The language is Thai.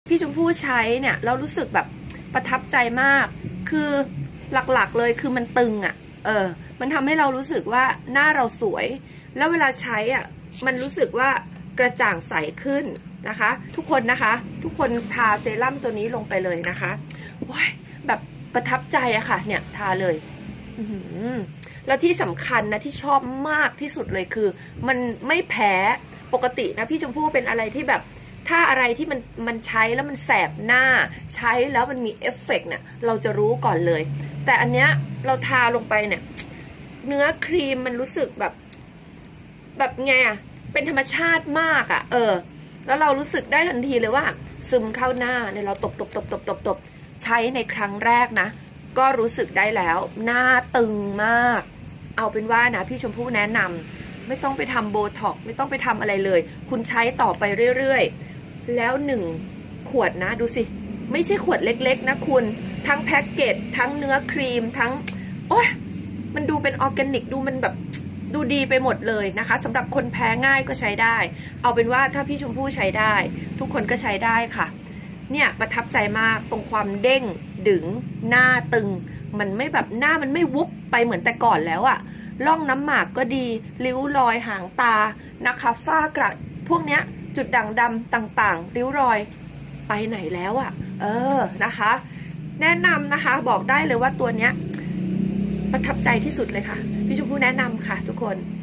พี่ชมพู่ใช้เนี่ยเรารู้สึกแบบประทับใจมากคือหลักๆเลยคือมันตึงอ่ะมันทำให้เรารู้สึกว่าหน้าเราสวยแล้วเวลาใช้อ่ะมันรู้สึกว่ากระจ่างใสขึ้นนะคะทุกคนนะคะทุกคนทาเซรั่มตัวนี้ลงไปเลยนะคะว้ายแบบประทับใจอะค่ะเนี่ยทาเลยแล้วที่สำคัญนะที่ชอบมากที่สุดเลยคือมันไม่แพ้ปกตินะพี่ชมพู่เป็นอะไรที่แบบถ้าอะไรที่มันใช้แล้วมันแสบหน้าใช้แล้วมันมีเอฟเฟกต์เนี่ยเราจะรู้ก่อนเลยแต่อันเนี้ยเราทาลงไปเนี่ยเนื้อครีมมันรู้สึกแบบไงอะเป็นธรรมชาติมากอะแล้วเรารู้สึกได้ทันทีเลยว่าซึมเข้าหน้าเนี่ยเราตบใช้ในครั้งแรกนะก็รู้สึกได้แล้วหน้าตึงมากเอาเป็นว่านะพี่ชมพู่แนะนำไม่ต้องไปทำโบท็อกซ์ไม่ต้องไปทำอะไรเลยคุณใช้ต่อไปเรื่อยๆแล้ว1 ขวดนะดูสิไม่ใช่ขวดเล็กๆนะคุณทั้งแพ็กเกจทั้งเนื้อครีมทั้งโอ๊ยมันดูเป็นออร์แกนิกดูมันแบบดูดีไปหมดเลยนะคะสำหรับคนแพ้ง่ายก็ใช้ได้เอาเป็นว่าถ้าพี่ชมพู่ใช้ได้ทุกคนก็ใช้ได้ค่ะเนี่ยประทับใจมากตรงความเด้งดึงหน้าตึงมันไม่แบบหน้ามันไม่วุบไปเหมือนแต่ก่อนแล้วอะร่องน้ำหมากก็ดีริ้วรอยหางตานะคะฝ้ากระพวกเนี้ยจุดด่างดำต่างๆริ้วรอยไปไหนแล้วอะนะคะแนะนำนะคะบอกได้เลยว่าตัวเนี้ยประทับใจที่สุดเลยค่ะพี่ชมพู่แนะนำค่ะทุกคน